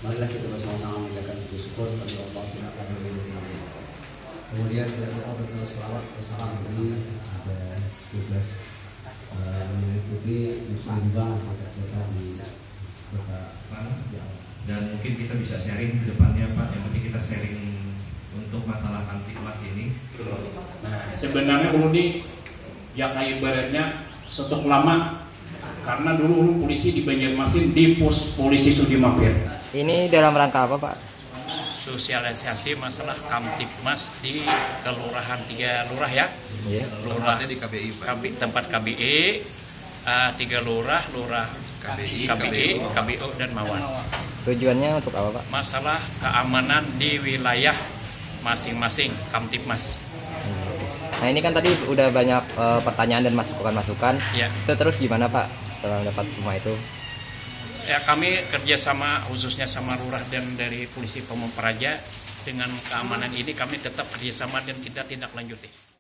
Marilah kita bersama-sama menjaga syukur kepada Allah Subhanahu wa taala. Kemudian kita berdoa bersama selawat bersama ini ada 12 mengikuti musibah kita di kota. Dan mungkin kita bisa sharing ke depannya Pak. Yang penting kita sharing untuk masalah Kamtibmas ini. Nah, sebenarnya Budi ya kayak ibaratnya stok lama karena dulu polisi di Banjarmasin di pos polisi Sudimampir. Ini dalam rangka apa Pak? Sosialisasi masalah Kamtibmas di kelurahan 3 lurah ya. Iya. Lurah Tempatnya di KBI Pak. tempat KBI, 3 lurah, KBI, KBO dan Mawan. Tujuannya untuk apa Pak? Masalah keamanan di wilayah masing-masing Kamtibmas. Nah ini kan tadi udah banyak pertanyaan dan masukan-masukan. Ya. Itu terus gimana Pak setelah dapat semua itu? Ya, kami kerjasama khususnya sama lurah dan dari polisi Pamung Praja dengan keamanan ini kami tetap kerjasama dan kita tindak lanjuti.